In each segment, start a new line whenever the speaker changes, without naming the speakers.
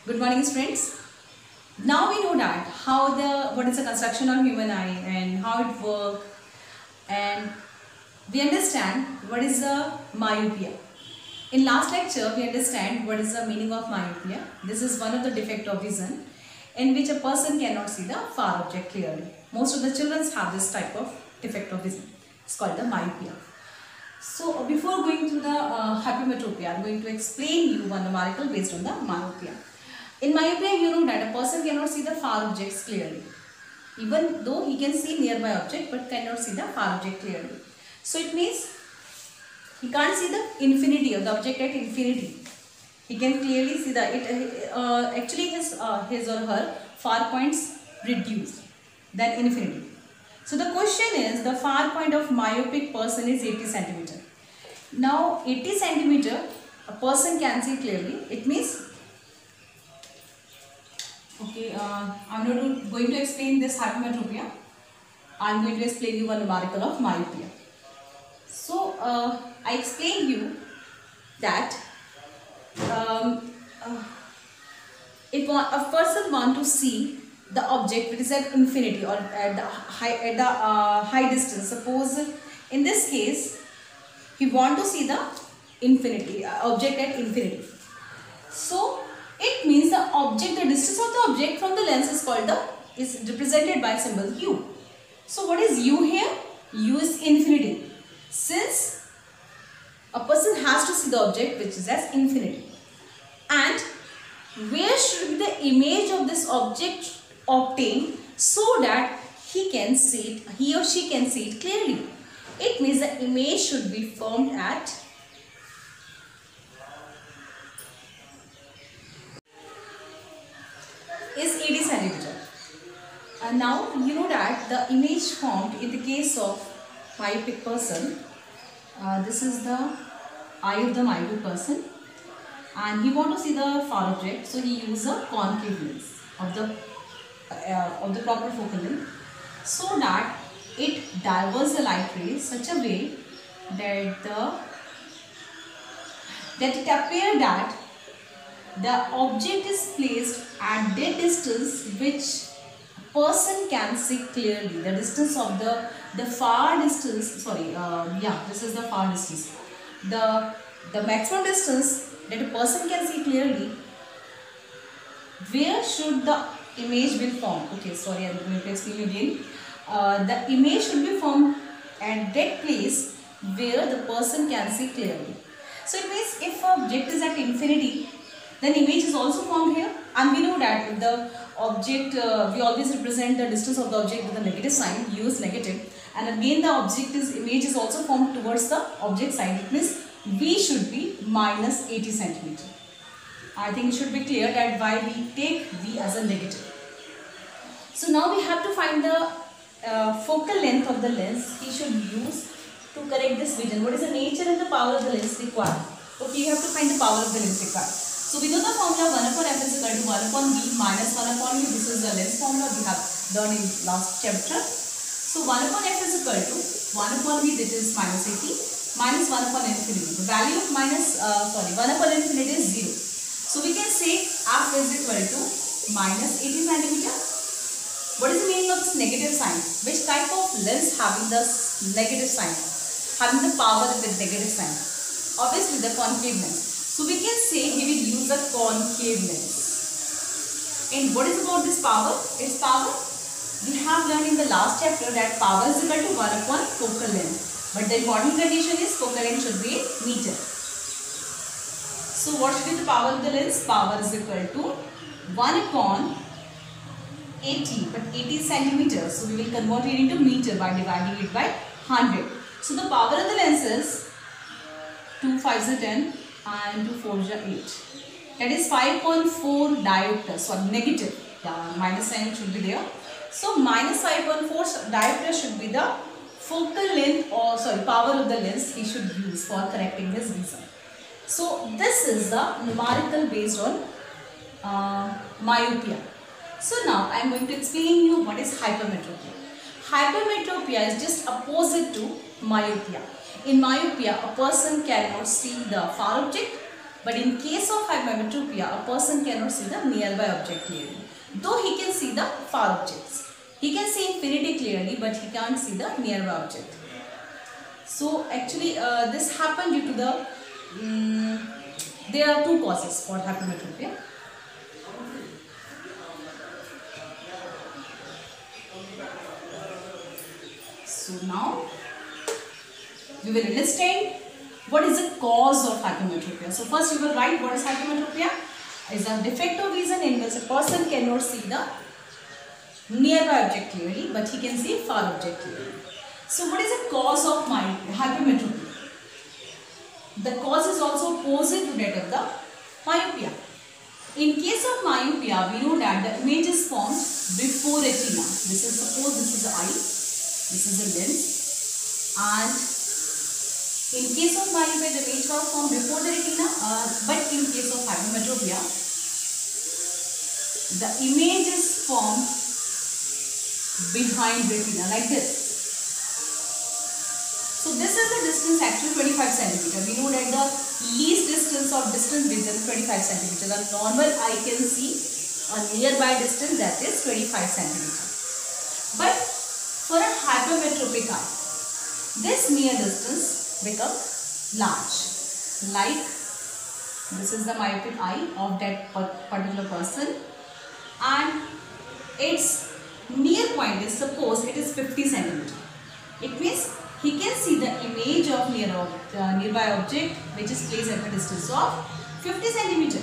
Good morning, friends. Now we know that what is the construction of human eye and how it works, and we understand what is the myopia. In last lecture, we understand what is the meaning of myopia. This is one of the defect of vision in which a person cannot see the far object clearly. Most of the children have this type of defect of vision. It's called the myopia. So before going to the hypermetropia, I am going to explain you one numerical based on the myopia. In myopia, you know that a person cannot see the far objects clearly. Even though he can see nearby object but cannot see the far object clearly. So it means he can't see the infinity of the object at infinity. He can clearly see actually his or her far points reduced than infinity. So the question is, the far point of myopic person is 80 centimeter. Now 80 centimeter a person can see clearly. It means, okay, I'm not going to explain this hypermetropia. I'm going to explain you one numerical of myopia. So I explained you that if a person want to see the object which is at infinity or at the high distance. Suppose in this case he want to see the infinity object at infinity. So it means the distance of the object from the lens is represented by symbol u. So what is u here? U is infinity. Since a person has to see the object which is as infinity, and where should be the image of this object obtained so that he or she can see it clearly? It means the image should be formed at is 80 centimeter. And now you know that the image formed in the case of myopic person, this is the eye of the myopic person, and he want to see the far object, so he uses a concave lens of the proper focal length, so that it diverges the light rays such a way that it appears that the object is placed at that distance which person can see clearly. The distance of the far distance, this is the far distance. The maximum distance that a person can see clearly. Where should the image be formed? Okay, sorry, I am going to explain again. The image should be formed at that place where the person can see clearly. So it means if object is at infinity, then image is also formed here, and we know that the object, we always represent the distance of the object with a negative sign, u is negative, and again the image is also formed towards the object side. It means v should be minus 80 centimeter. I think it should be clear that why we take v as a negative. So now we have to find the focal length of the lens he should use to correct this vision. What is the nature and the power of the lens required? Okay, you have to find the power of the lens required. So we know the formula 1 upon f is equal to 1 upon v minus 1 upon u. This is the lens formula we have done in last chapter. So 1 upon f is equal to 1 upon v, that is minus 80, minus 1 upon infinity. The value of 1 upon infinity is 0. So we can say f is equal to minus 80 centimeter. What is the meaning of this negative sign? Which type of lens having this negative sign? Having the power with negative sign? Obviously the concave lens. So we can say he will use a concave lens. And what is about this power? Its power, we have learned in the last chapter that power is equal to 1 upon focal length. But the important condition is focal length should be in meter. So what should be the power of the lens? Power is equal to 1 upon 80, but 80 centimeters. So we will convert it into meter by dividing it by 100. So the power of the lens is 2 5s are 10 and 2 4s are 8. That is 5.4 diopter. So negative. Minus sign should be there. So minus 5.4 diopter should be the focal length or power of the lens he should use for correcting his vision. So this is the numerical based on myopia. So now I am going to explain you what is hypermetropia. Hypermetropia is just opposite to myopia. In myopia, a person cannot see the far object But in case of hypermetropia, a person cannot see the nearby object clearly, though he can see the far objects. He can see infinity clearly, but he can't see the nearby object. So actually this happened due to the, there are two causes for hypermetropia. So now we will understand what is the cause of hypermetropia. So first you will write what is hypermetropia. Is a defect of vision in which a person cannot see the nearby object clearly, but he can see far object clearly. So what is the cause of hypermetropia? The cause is also opposite to that of the myopia. In case of myopia, we know that the image is formed before retina. This is, suppose this is the eye, this is the lens, and in case of myopia, the image was formed before the retina, but in case of hypermetropia, the image is formed behind retina like this. So this is the distance actually 25 centimeter. We know that the least distance of distant vision is 25 centimeter. The normal eye can see a nearby distance, that is 25 centimeter. But for a hypermetropic eye, this near distance becomes large. Like this is the myopic eye of that particular person, and its near point is, suppose it is 50 centimeter. It means he can see the image of nearby object which is placed at a distance of 50 centimeter.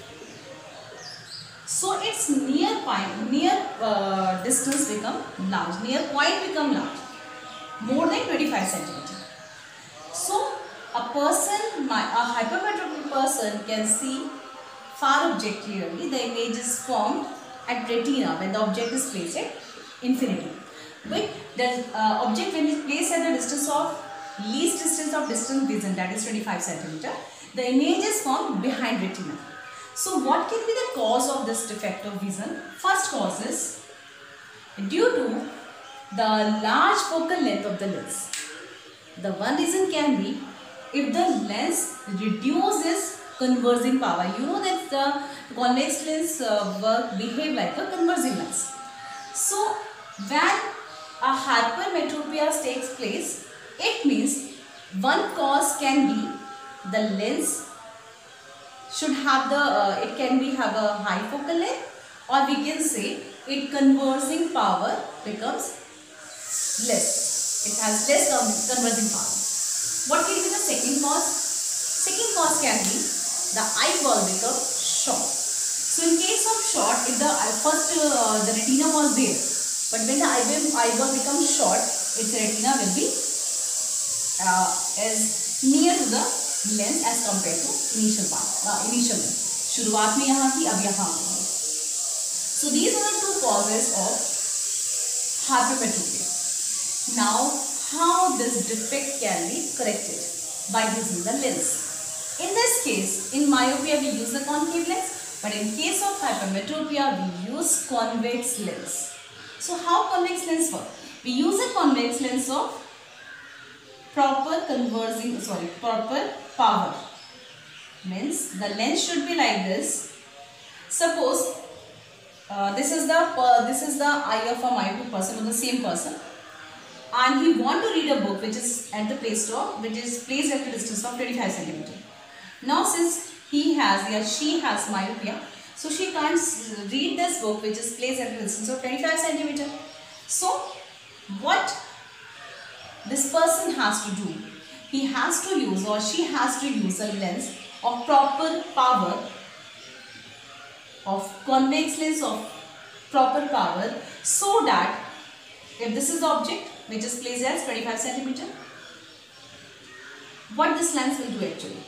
So its near distance become large, near point become large, more than 25 centimeter. So a hypermetropic person can see far object clearly. The image is formed at retina when the object is placed at infinity. But the object when it is placed at the distance of least distance of distant vision, that is 25 centimeter, the image is formed behind retina. So what can be the cause of this defect of vision? First cause is due to the large focal length of the lens. The one reason can be if the lens reduces converging power. You know that the convex lens behave like a converging lens. So when a hypermetropia takes place, it means one cause can be the lens should have the, it can be have a high focal length, or we can say it converging power becomes less. It has less converging power. What can be the second cause? Second cause can be the eyeball becomes short. So in case of short, if the the retina was there, but when the eyeball becomes short, its retina will be as near to the lens as compared to initial lens. शुरुआत में यहाँ थी, अब यहाँ. So these are the two causes of hypermetropia. Now, how this defect can be corrected? By using the lens. In this case, in myopia we use the concave lens, but in case of hypermetropia we use convex lens. So how convex lens work? We use a convex lens of proper power. Means the lens should be like this. Suppose this is the eye of a myopic person, or the same person, and he want to read a book which is at the placed at a distance of 25 centimeter. Now since she has myopia, so she can't read this book which is placed at a distance of 25 centimeter. So what this person has to do, he has to use, or she has to use, a lens of proper power, of convex lens of proper power, so that if this is the object which is placed as 25 centimeter, what this lens will do actually?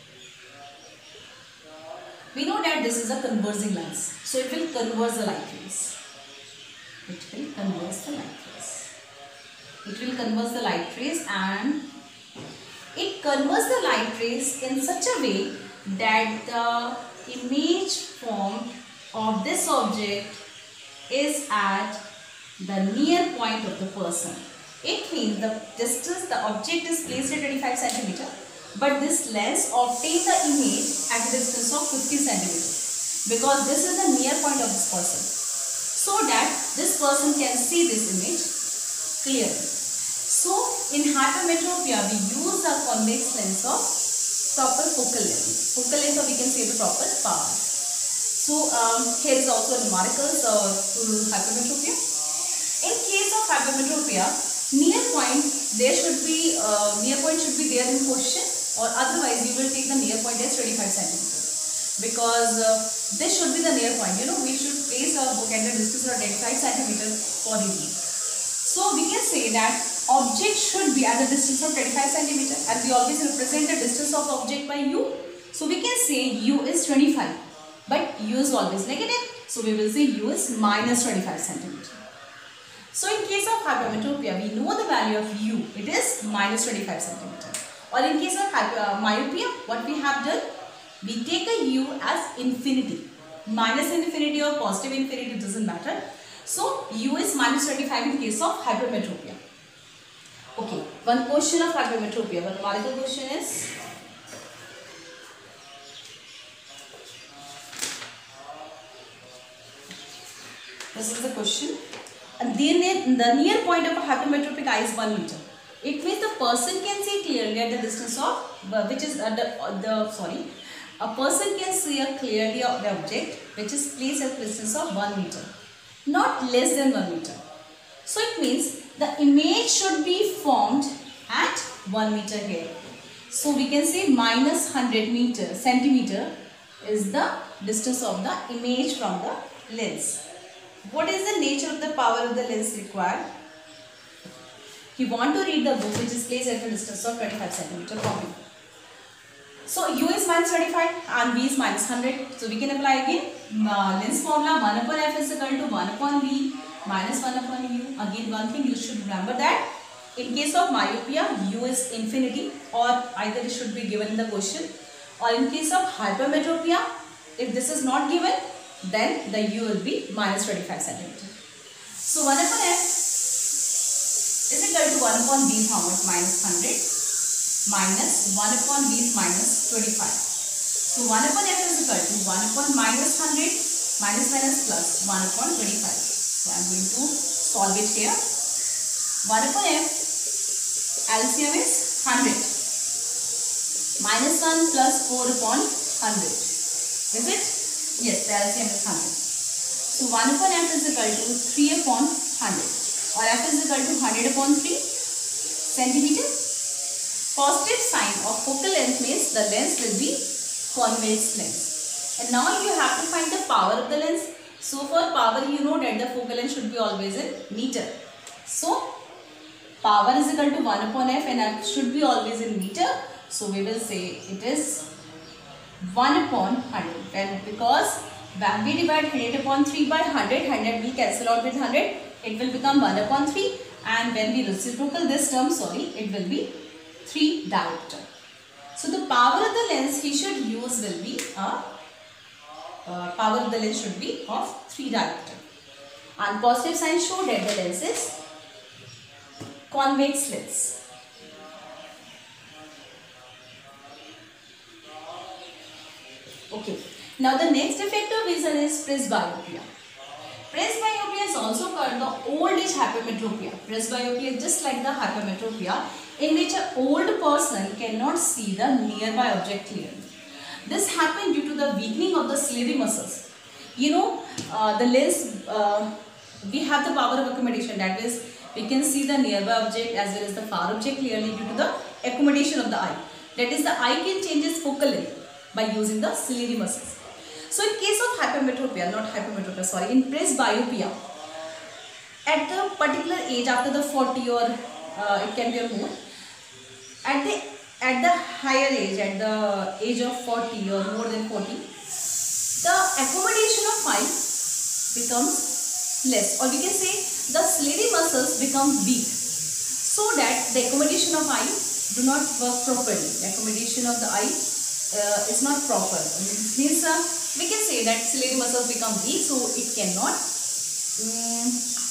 We know that this is a converging lens, so it will converge the light rays. It will converge the light rays. It will converge the light rays, and it converges the light rays in such a way that the image formed of this object is at the near point of the person. It means the distance the object is placed at 25 centimeter, but this lens obtains the image at a distance of 50 centimeters because this is the near point of this person, so that this person can see this image clearly. So in hypermetropia we use the convex lens of proper focal length. Focal length, or we can say the proper power. So here is also a numericals to hypermetropia. In case of hypermetropia, near point should be there in question, or otherwise you will take the near point as 25 centimeters, because this should be the near point. You know, we should place our book at a distance of 25 centimeters for reading. So we can say that object should be at a distance of 25 centimeters, and we always represent the distance of object by u. So we can say u is 25, but u is always negative, so we will say u is minus 25 centimeters. So in case of hypermetropia, we know the value of u, it is minus 25 centimeters. Or in case of myopia, what we have done, we take a u as infinity. Minus infinity or positive infinity, doesn't matter. So u is minus 25 in case of hypermetropia. Okay, one question of hypermetropia, one numerical question is, this is the question. And the near point of a hypermetropic eye is 1 meter. It means the person can see clearly at the distance of, which is a person can see clearly of the object which is placed at the distance of 1 meter, not less than 1 meter. So it means the image should be formed at 1 meter here. So we can say minus 100 centimeter is the distance of the image from the lens. What is the nature of the power of the lens required? You want to read the book which is placed at a distance of 25 centimeter from you. So u is minus 25 and v is minus 100. So we can apply again lens formula 1 upon f is equal to 1 upon v minus 1 upon u. Again, one thing you should remember that in case of myopia, u is infinity, or either it should be given in the question, or in case of hypermetropia, if this is not given, then the u will be minus 25 centimeter. So 1 upon f is equal to 1 upon v is how much? Minus 100 minus 1 upon v is minus 25. So 1 upon f is equal to 1 upon minus 100 minus plus 1 upon 25. So I am going to solve it here. 1 upon f, LCM is 100. Minus 1 plus 4 upon 100. Is it? Yes, the LCM is 100. So 1 upon f is equal to 3 upon 100. Or f is equal to 100 upon 3 centimeter. Positive sign of focal length means the lens will be convex lens. And now you have to find the power of the lens. So for power, you know that the focal length should be always in meter. So power is equal to 1 upon f and f should be always in meter. So we will say it is 1 upon 100. And because when we divide 100 upon 3 by 100, 100 will cancel out with 100. It will become 1 upon 3. And when we reciprocal this term, it will be 3 diopter. So the power of the lens he should use will be power of the lens should be of 3 diopter. And positive sign show that the lens is convex lens. Okay. Now the next defective vision is presbyopia. Presbyopia is also called the old age hypermetropia. Presbyopia is just like the hypermetropia, in which an old person cannot see the nearby object clearly. This happens due to the weakening of the ciliary muscles. You know, the lens, we have the power of accommodation, that is, we can see the nearby object as well as the far object clearly due to the accommodation of the eye. That is, the eye can change its focal length by using the ciliary muscles. So in case of hypermetropia, in presbyopia, at the particular age after the 40 or it can be more, at the higher age, at the age of 40 or more than 40, the accommodation of eye becomes less, or we can say the ciliary muscles become weak, so that the accommodation of eye do not work properly. The accommodation of the eye is not proper. It means we can say that ciliary muscles become weak, so it cannot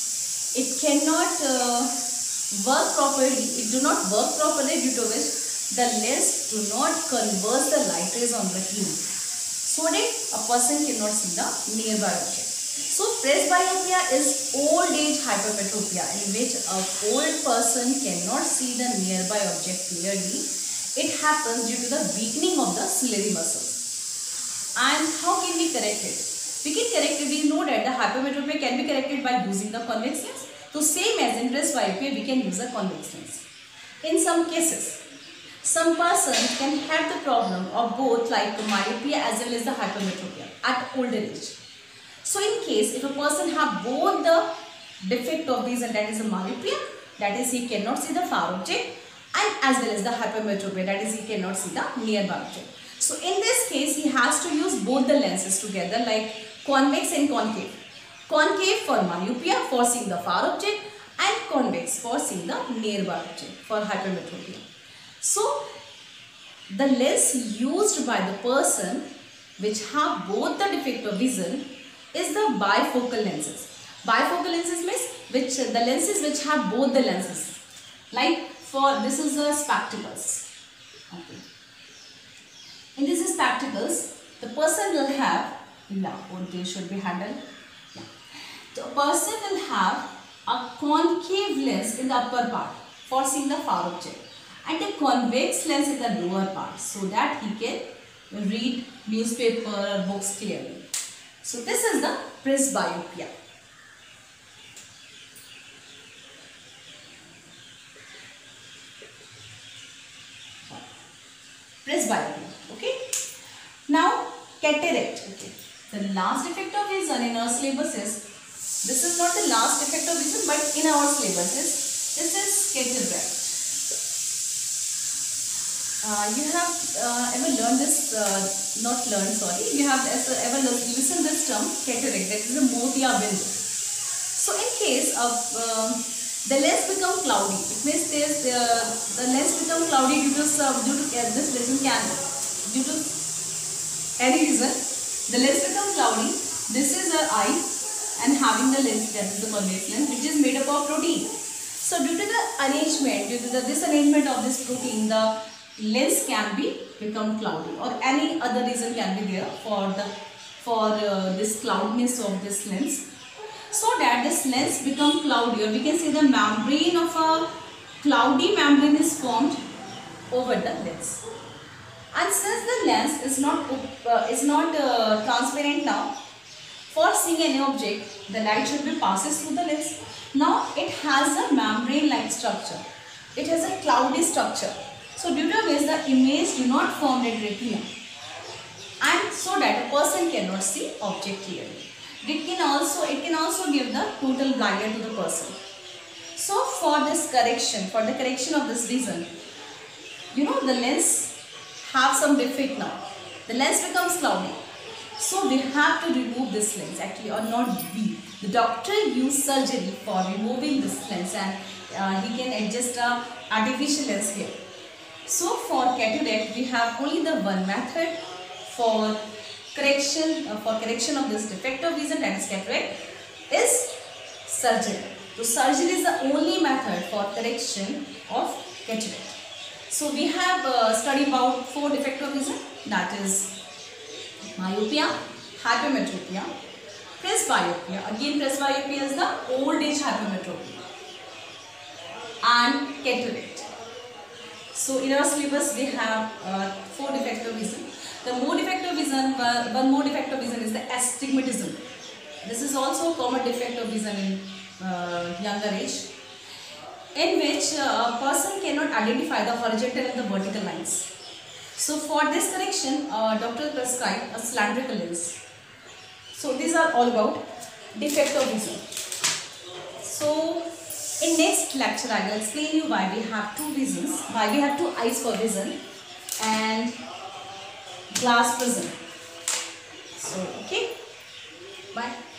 work properly. It do not work properly, due to which the lens do not converge the light rays on the image, so that a person cannot see the nearby object. So presbyopia is old age hypermetropia, in which an old person cannot see the nearby object clearly. It happens due to the weakening of the ciliary muscles. And how can we correct it? We can correct it. We know that the hypermetropia can be corrected by using the convex lens. So same as in presbyopia, we can use a convex lens. In some cases, some persons can have the problem of both, like myopia as well as the hypermetropia at older age. So in case if a person have both the defect of vision, that is a myopia, that is he cannot see the far object, and as well as the hypermetropia, that is he cannot see the nearby object. So in this case he has to use both the lenses together, like convex and concave. Concave for myopia, for seeing the far object, and convex for seeing the nearby object for hypermetropia. So the lens used by the person which have both the defect of vision is the bifocal lenses. Bifocal lenses means which the lenses which have both the lenses. Like for this is the spectacles. Okay. In this spectacles, the person will have, they should be handled. Yeah. The person will have a concave lens in the upper part for seeing the far object, and a convex lens in the lower part, so that he can read newspaper or books clearly. So this is the presbyopia. Presbyopia. Okay. Now cataract. Okay. The last defect of vision in our syllabus is, this is not the last defect of vision, but in our syllabus is, this is cataract. You have ever learned this, not learned, sorry, you have ever listened this term cataract, that is a motiabindu. So in case of the lens become cloudy, it means the lens become cloudy due to this reason, due to any reason, the lens become cloudy. This is our eye and having the lens, that is the convex lens, which is made up of protein. So due to the arrangement, due to the disarrangement of this protein, the lens can become cloudy, or any other reason can be there for this cloudiness of this lens. So that this lens become cloudy, or we can say the membrane of a cloudy membrane is formed over the lens. And since the lens is not transparent now, for seeing any object, the light should be passes through the lens. Now it has a membrane-like structure. It has a cloudy structure. So due to which the image do not form at retina, and so that a person cannot see object clearly. It can also give the total guidance to the person. So for this correction, for the correction of this vision, the lens have some defect now. The lens becomes cloudy. So we have to remove this lens, actually, or not we. The doctor use surgery for removing this lens, and he can adjust a artificial lens here. So for cataract, we have only the one method for correction of this defect of vision, that is cataract, is surgery. So surgery is the only method for correction of cataract. So we have studied about 4 defects of vision, that is myopia, hypermetropia, presbyopia. Again, presbyopia is the old age hypermetropia, and cataract. So in our syllabus we have 4 defects of vision. The more defect of vision, one more defect of vision is the astigmatism. This is also a common defect of vision in younger age, in which a person cannot identify the horizontal and the vertical lines. So for this correction, doctor prescribed a cylindrical lens. So these are all about defect of vision. So in next lecture, I will explain you why we have 2 visions, why we have 2 eyes for vision and glass prism. So okay, bye.